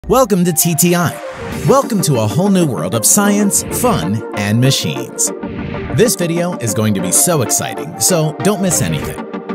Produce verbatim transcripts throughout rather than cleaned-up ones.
Welcome to T T I. Welcome to a whole new world of science, fun, and machines. This video is going to be so exciting, so don't miss anything.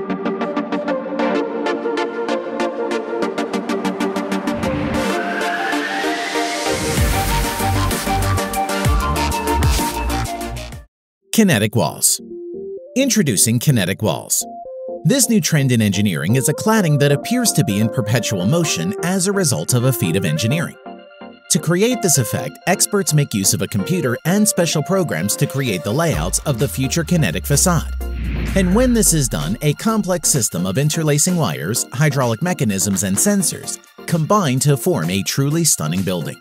Kinetic walls. Introducing kinetic walls. This new trend in engineering is a cladding that appears to be in perpetual motion as a result of a feat of engineering. To create this effect, experts make use of a computer and special programs to create the layouts of the future kinetic facade. And when this is done, a complex system of interlacing wires, hydraulic mechanisms, and sensors combine to form a truly stunning building.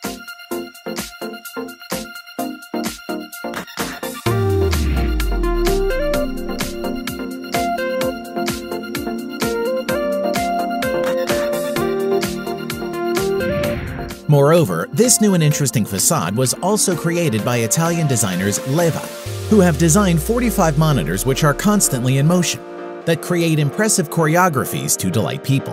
Moreover, this new and interesting facade was also created by Italian designers Leva, who have designed forty-five monitors which are constantly in motion, that create impressive choreographies to delight people.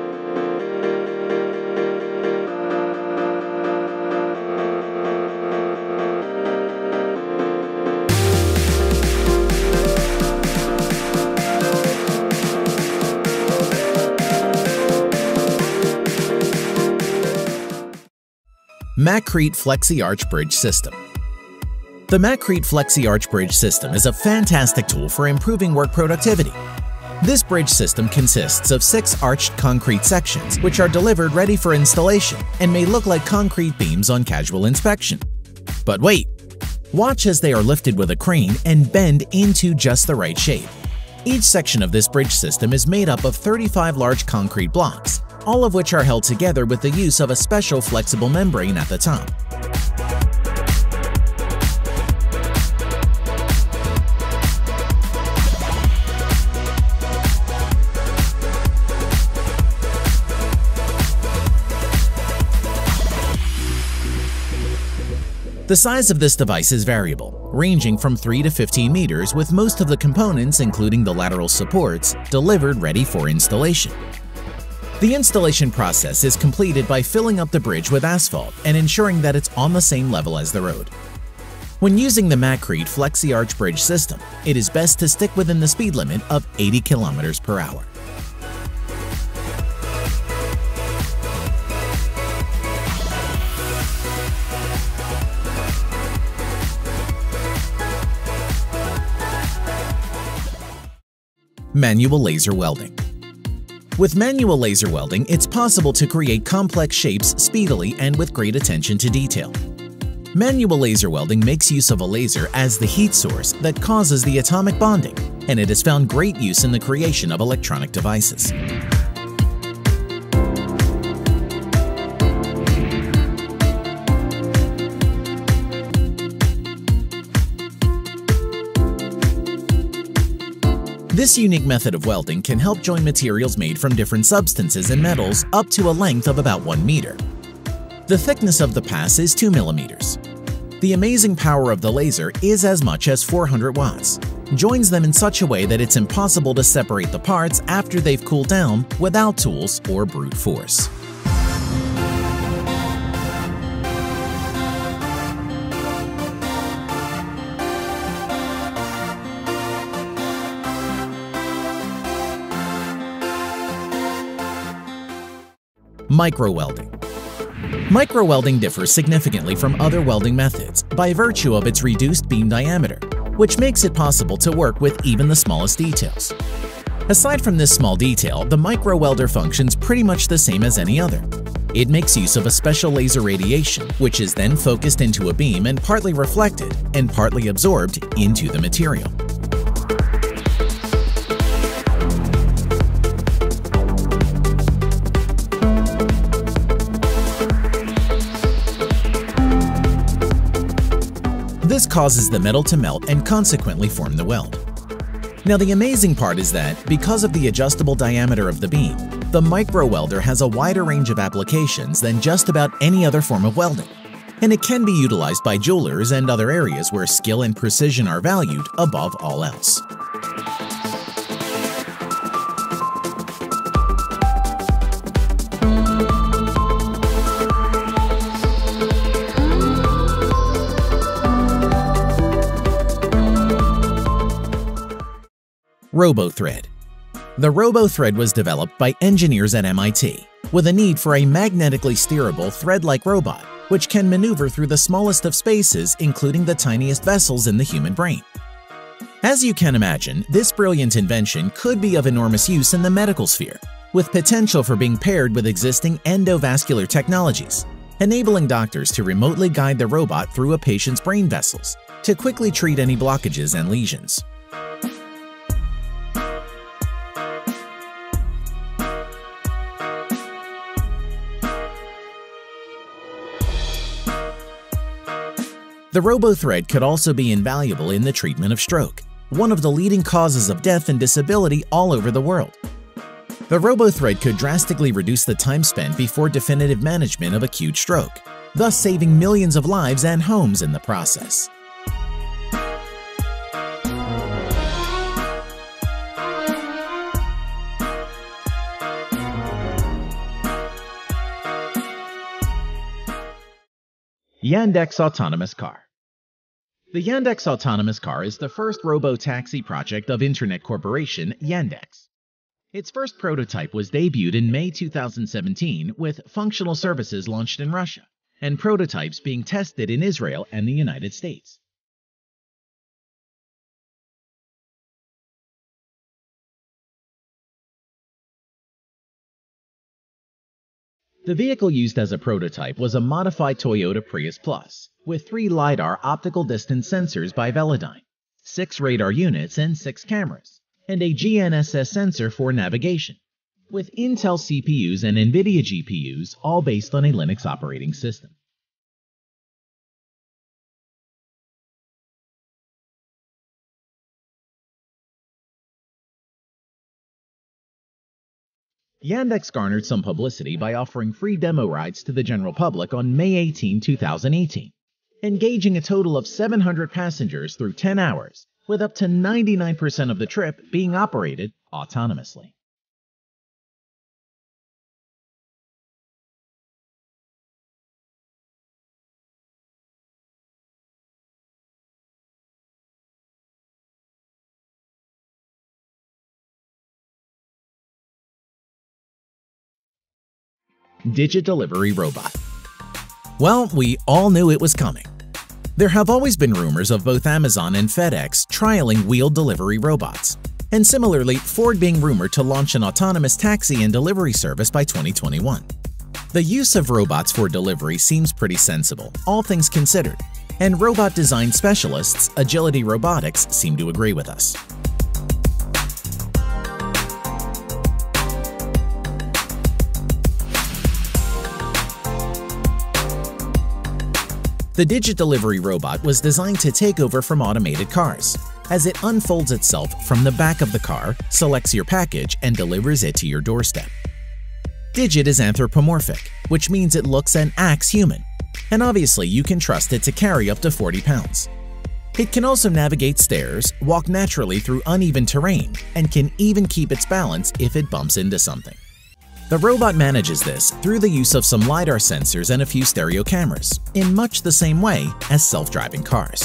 Macrete Flexi Arch Bridge System. The Macrete Flexi Arch Bridge System is a fantastic tool for improving work productivity. This bridge system consists of six arched concrete sections which are delivered ready for installation and may look like concrete beams on casual inspection. But wait! Watch as they are lifted with a crane and bend into just the right shape. Each section of this bridge system is made up of thirty-five large concrete blocks, all of which are held together with the use of a special flexible membrane at the top. The size of this device is variable, ranging from three to fifteen meters, with most of the components, including the lateral supports, delivered ready for installation. The installation process is completed by filling up the bridge with asphalt and ensuring that it's on the same level as the road. When using the Macrete Flexi Arch Bridge system, it is best to stick within the speed limit of eighty kilometers per hour. Manual laser welding. With manual laser welding, it's possible to create complex shapes speedily and with great attention to detail. Manual laser welding makes use of a laser as the heat source that causes the atomic bonding, and it has found great use in the creation of electronic devices. This unique method of welding can help join materials made from different substances and metals up to a length of about one meter. The thickness of the pass is two millimeters. The amazing power of the laser is as much as four hundred watts, joins them in such a way that it's impossible to separate the parts after they've cooled down without tools or brute force. Micro-welding. Micro-welding differs significantly from other welding methods by virtue of its reduced beam diameter, which makes it possible to work with even the smallest details. Aside from this small detail, the micro-welder functions pretty much the same as any other. It makes use of a special laser radiation, which is then focused into a beam and partly reflected and partly absorbed into the material. This causes the metal to melt and consequently form the weld. Now the amazing part is that, because of the adjustable diameter of the beam, the micro-welder has a wider range of applications than just about any other form of welding, and it can be utilized by jewelers and other areas where skill and precision are valued above all else. RoboThread. The RoboThread was developed by engineers at M I T with a need for a magnetically steerable thread-like robot which can maneuver through the smallest of spaces, including the tiniest vessels in the human brain. As you can imagine, this brilliant invention could be of enormous use in the medical sphere, with potential for being paired with existing endovascular technologies, enabling doctors to remotely guide the robot through a patient's brain vessels to quickly treat any blockages and lesions. The RoboThread could also be invaluable in the treatment of stroke, one of the leading causes of death and disability all over the world. The RoboThread could drastically reduce the time spent before definitive management of acute stroke, thus saving millions of lives and homes in the process. Yandex Autonomous Car. The Yandex Autonomous Car is the first robo-taxi project of Internet corporation Yandex. Its first prototype was debuted in May two thousand seventeen, with functional services launched in Russia, and prototypes being tested in Israel and the United States. The vehicle used as a prototype was a modified Toyota Prius Plus, with three LiDAR optical distance sensors by Velodyne, six radar units and six cameras, and a G N S S sensor for navigation, with Intel C P Us and NVIDIA G P Us, all based on a Linux operating system. Yandex garnered some publicity by offering free demo rides to the general public on May eighteenth, two thousand eighteen, engaging a total of seven hundred passengers through ten hours, with up to ninety-nine percent of the trip being operated autonomously. Digit Delivery Robot. Well, we all knew it was coming. There have always been rumors of both Amazon and FedEx trialing wheeled delivery robots, and similarly, Ford being rumored to launch an autonomous taxi and delivery service by twenty twenty-one. The use of robots for delivery seems pretty sensible, all things considered, and robot design specialists Agility Robotics seem to agree with us. The Digit Delivery Robot was designed to take over from automated cars, as it unfolds itself from the back of the car, selects your package, and delivers it to your doorstep. Digit is anthropomorphic, which means it looks and acts human, and obviously you can trust it to carry up to forty pounds. It can also navigate stairs, walk naturally through uneven terrain, and can even keep its balance if it bumps into something. The robot manages this through the use of some LiDAR sensors and a few stereo cameras, in much the same way as self-driving cars.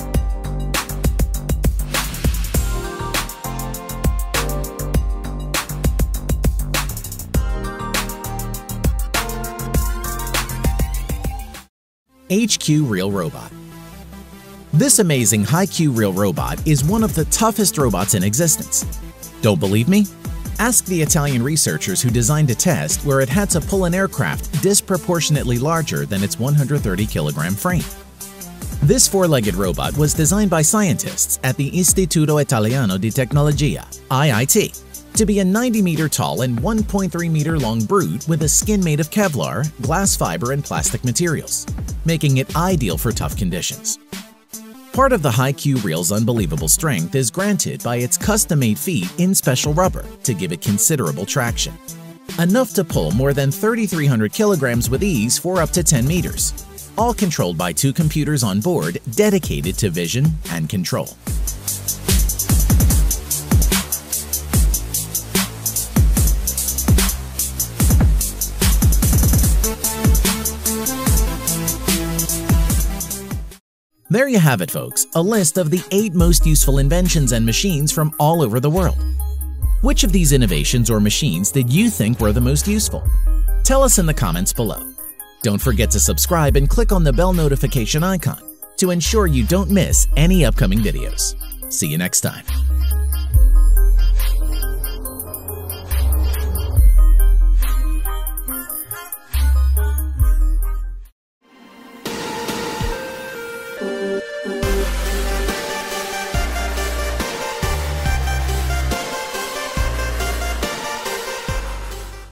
H Q Real Robot. This amazing Hi-Q Real Robot is one of the toughest robots in existence. Don't believe me? Ask the Italian researchers who designed a test where it had to pull an aircraft disproportionately larger than its one hundred thirty kilogram frame. This four-legged robot was designed by scientists at the Istituto Italiano di Tecnologia, I I T, to be a ninety meter tall and one point three meter long brood with a skin made of Kevlar, glass fiber, and plastic materials, making it ideal for tough conditions. Part of the Hi-Q Real's unbelievable strength is granted by its custom-made feet in special rubber to give it considerable traction, enough to pull more than thirty-three hundred kilograms with ease for up to ten meters, all controlled by two computers on board dedicated to vision and control. There you have it, folks, a list of the eight most useful inventions and machines from all over the world. Which of these innovations or machines did you think were the most useful? Tell us in the comments below. Don't forget to subscribe and click on the bell notification icon to ensure you don't miss any upcoming videos. See you next time.